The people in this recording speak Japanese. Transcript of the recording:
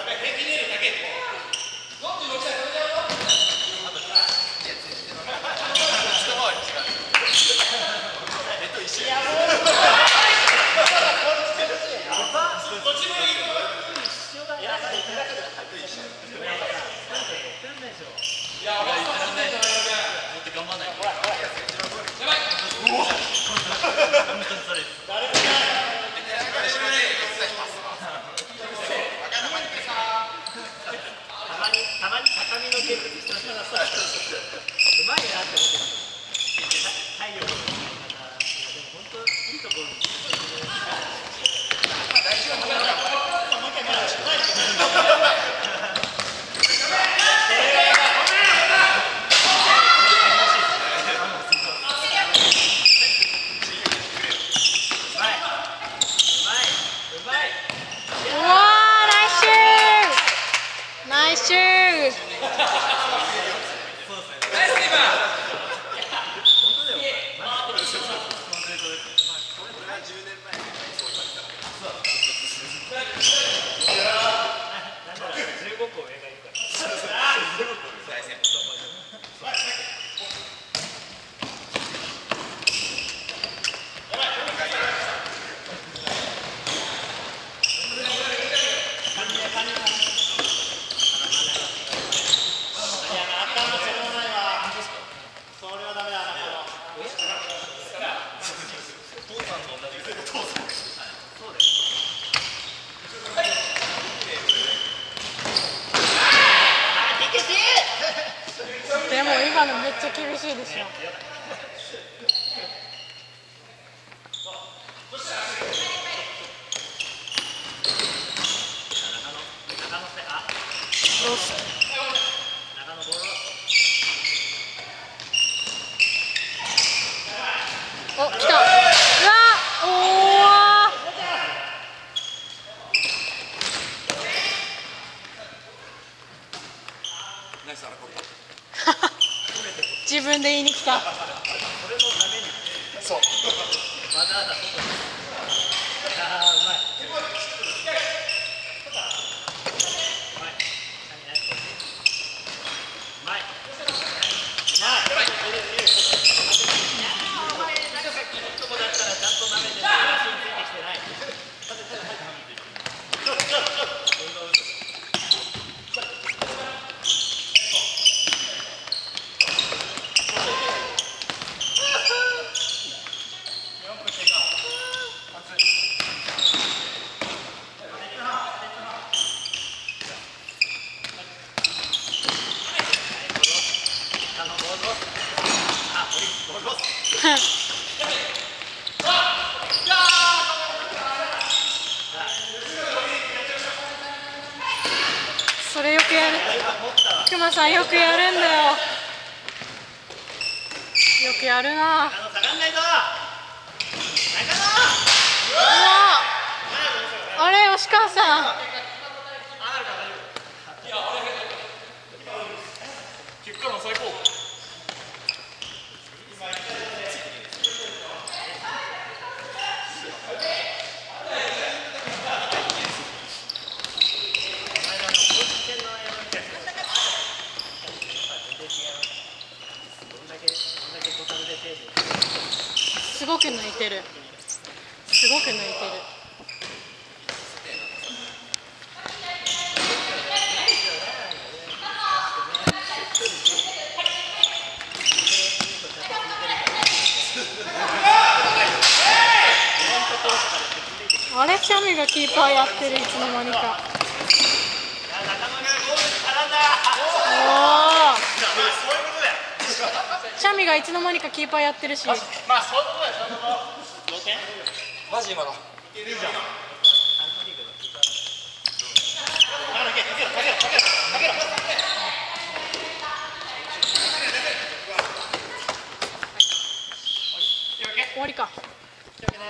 たまに高みの現物してました。うまいなって思ってます。体力の使い方。いやでも本当いいところに。 ナイスシューでも今のめっちゃ厳しいでしょ。お、来た。うわ、おお。自分で言いに来た。 そう。わざわざ外に。ああ、うまい。 それよくやる。くまさんよくやるんだよ。よくやるな。うわ、あれ吉川さん。 結果の最高。 すごく抜いてる。すごく抜いてる。あれ、チャミがキーパーやってる、いつの間にか。おお。チャミがいつの間にかキーパーやってるし。 まあ、そういうことだよ、その同点。 マジ今の。 いけるじゃん。 終わりか。